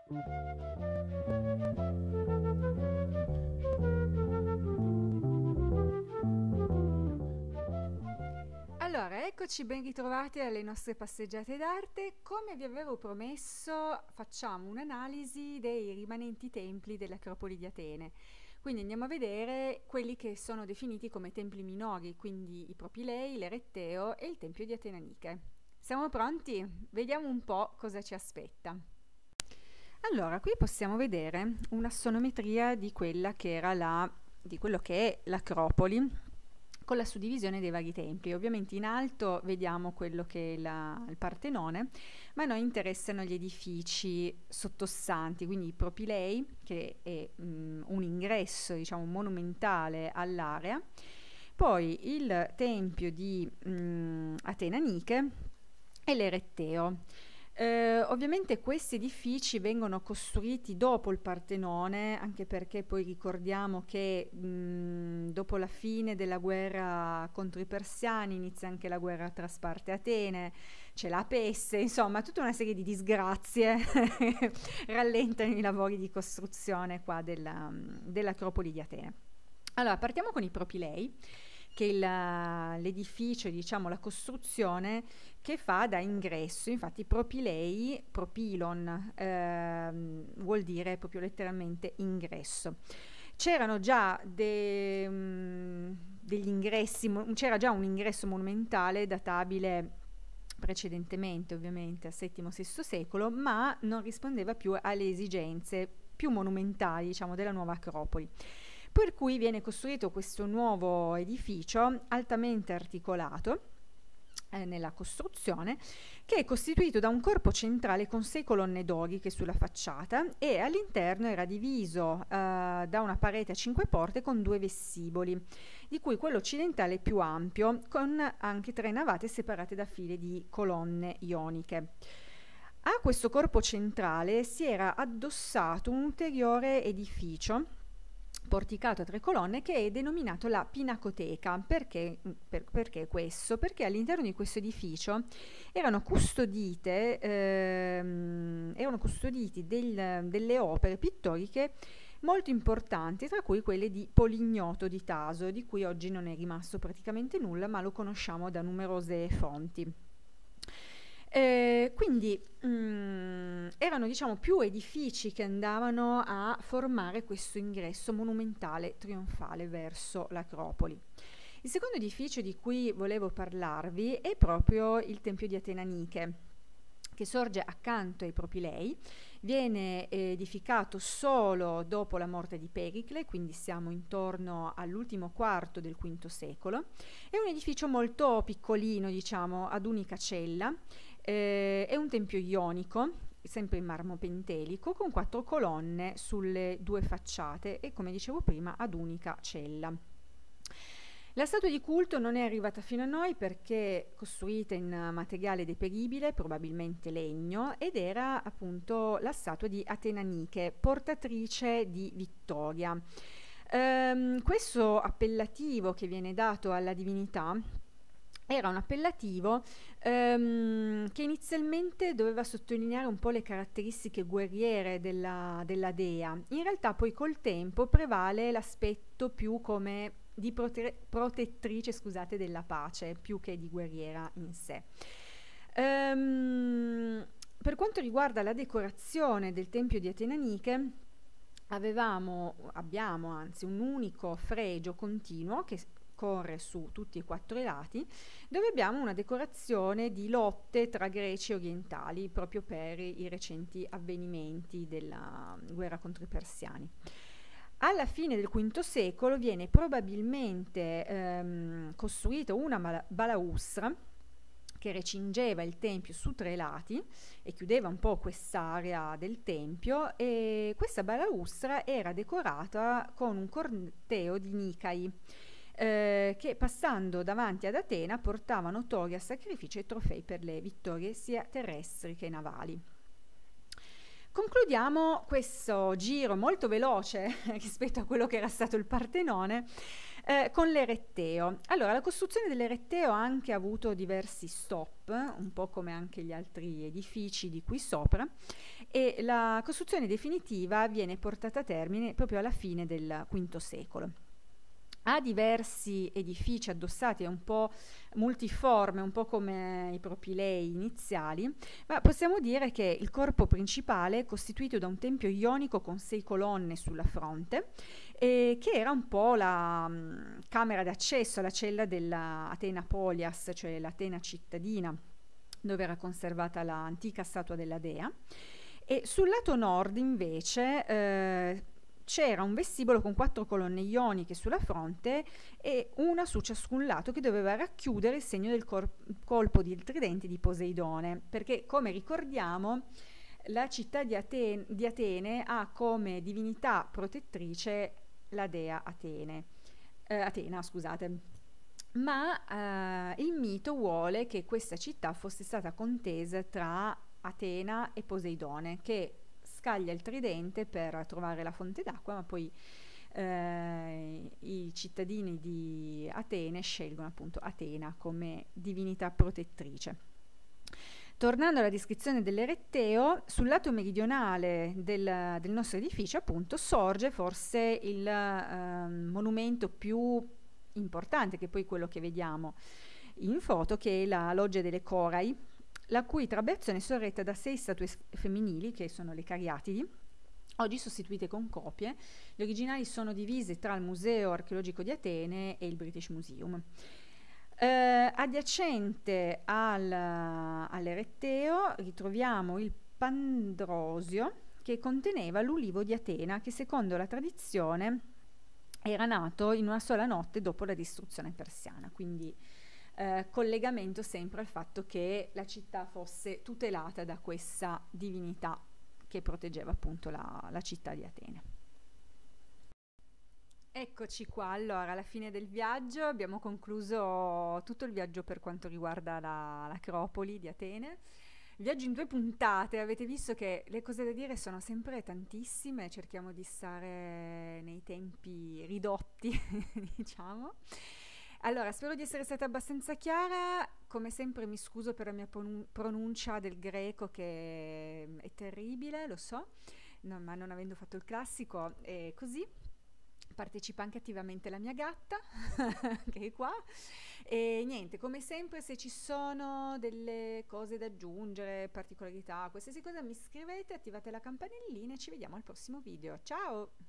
Allora, eccoci ben ritrovati alle nostre passeggiate d'arte. Come vi avevo promesso, facciamo un'analisi dei rimanenti templi dell'Acropoli di Atene. Quindi andiamo a vedere quelli che sono definiti come templi minori, quindi i Propilei, l'Eretteo e il Tempio di Atena Nike. Siamo pronti? Vediamo un po' cosa ci aspetta. Allora, qui possiamo vedere una sonometria di quella che era di quello che è l'Acropoli, con la suddivisione dei vari templi. Ovviamente in alto vediamo quello che è il Partenone, ma a noi interessano gli edifici sottostanti, quindi i Propilei, che è un ingresso, diciamo, monumentale all'area, poi il tempio di Atena Nike e l'Eretteo. Ovviamente questi edifici vengono costruiti dopo il Partenone, anche perché poi ricordiamo che dopo la fine della guerra contro i persiani inizia anche la guerra tra Sparta e Atene, c'è la peste, insomma tutta una serie di disgrazie rallentano i lavori di costruzione qua dell'Acropoli di Atene. Allora, partiamo con i Propilei, che è l'edificio, diciamo la costruzione che fa da ingresso. Infatti Propilei, propilon, vuol dire proprio letteralmente ingresso. C'erano già degli ingressi, c'era già un ingresso monumentale databile precedentemente ovviamente al VII-VI secolo, ma non rispondeva più alle esigenze più monumentali, diciamo, della nuova Acropoli. Per cui viene costruito questo nuovo edificio altamente articolato nella costruzione, che è costituito da un corpo centrale con 6 colonne doriche sulla facciata e all'interno era diviso da una parete a 5 porte con 2 vestiboli, di cui quello occidentale è più ampio, con anche 3 navate separate da file di colonne ioniche. A questo corpo centrale si era addossato un ulteriore edificio porticato a 3 colonne che è denominato la Pinacoteca. Perché questo? Perché all'interno di questo edificio erano custoditi delle opere pittoriche molto importanti, tra cui quelle di Polignoto di Taso, di cui oggi non è rimasto praticamente nulla, ma lo conosciamo da numerose fonti. Quindi erano, diciamo, più edifici che andavano a formare questo ingresso monumentale trionfale verso l'Acropoli. Il secondo edificio di cui volevo parlarvi è proprio il Tempio di Atena Nike, che sorge accanto ai Propilei, viene edificato solo dopo la morte di Pericle, quindi siamo intorno all'ultimo quarto del V secolo. È un edificio molto piccolino, diciamo, ad unica cella. È un tempio ionico, sempre in marmo pentelico, con 4 colonne sulle 2 facciate e, come dicevo prima, ad unica cella. La statua di culto non è arrivata fino a noi perché costruita in materiale deperibile, probabilmente legno, ed era appunto la statua di Atena Nike, portatrice di vittoria. Questo appellativo che viene dato alla divinità era un appellativo che inizialmente doveva sottolineare un po' le caratteristiche guerriere della dea. In realtà poi col tempo prevale l'aspetto più come di protettrice, scusate, della pace, più che di guerriera in sé. Per quanto riguarda la decorazione del Tempio di Atena Nike, abbiamo anzi un unico fregio continuo che corre su tutti e 4 i lati, dove abbiamo una decorazione di lotte tra greci e orientali, proprio per i recenti avvenimenti della guerra contro i persiani. Alla fine del V secolo viene probabilmente costruita una balaustra che recingeva il tempio su 3 lati e chiudeva un po' quest'area del tempio, e questa balaustra era decorata con un corteo di Nicai che, passando davanti ad Atena, portavano tori a sacrificio e trofei per le vittorie sia terrestri che navali. Concludiamo questo giro molto veloce rispetto a quello che era stato il Partenone con l'Eretteo. Allora, la costruzione dell'Eretteo ha anche avuto diversi stop, un po' come anche gli altri edifici di qui sopra, e la costruzione definitiva viene portata a termine proprio alla fine del V secolo. Ha diversi edifici addossati, è un po' multiforme, un po' come i propilei iniziali, ma possiamo dire che il corpo principale è costituito da un tempio ionico con 6 colonne sulla fronte, che era un po' la camera d'accesso alla cella della Athena Polias, cioè l'Atena cittadina, dove era conservata l'antica statua della dea. E sul lato nord invece c'era un vestibolo con 4 colonne ioniche sulla fronte e una su ciascun lato, che doveva racchiudere il segno del colpo di tridente di Poseidone, perché come ricordiamo la città di Atene ha come divinità protettrice la dea Atena, scusate. Ma il mito vuole che questa città fosse stata contesa tra Atena e Poseidone, che scaglia il tridente per trovare la fonte d'acqua, ma poi i cittadini di Atene scelgono appunto Atena come divinità protettrice. Tornando alla descrizione dell'Eretteo, sul lato meridionale del nostro edificio appunto sorge forse il monumento più importante, che è poi quello che vediamo in foto, che è la Loggia delle Corai, la cui trabeazione è sorretta da 6 statue femminili, che sono le Cariatidi, oggi sostituite con copie. Le originali sono divise tra il Museo Archeologico di Atene e il British Museum. Adiacente all'Eretteo ritroviamo il Pandrosio, che conteneva l'ulivo di Atena, che secondo la tradizione era nato in una sola notte dopo la distruzione persiana, quindi collegamento sempre al fatto che la città fosse tutelata da questa divinità che proteggeva appunto la città di Atene. Eccoci qua, allora alla fine del viaggio abbiamo concluso tutto il viaggio per quanto riguarda l'Acropoli di Atene. Il viaggio in 2 puntate, avete visto che le cose da dire sono sempre tantissime, cerchiamo di stare nei tempi ridotti, diciamo. Allora, spero di essere stata abbastanza chiara, come sempre mi scuso per la mia pronuncia del greco che è terribile, lo so, ma non avendo fatto il classico è così. Partecipa anche attivamente la mia gatta che è qua, e niente, come sempre, se ci sono delle cose da aggiungere, particolarità, qualsiasi cosa, mi scrivete, attivate la campanellina e ci vediamo al prossimo video. Ciao!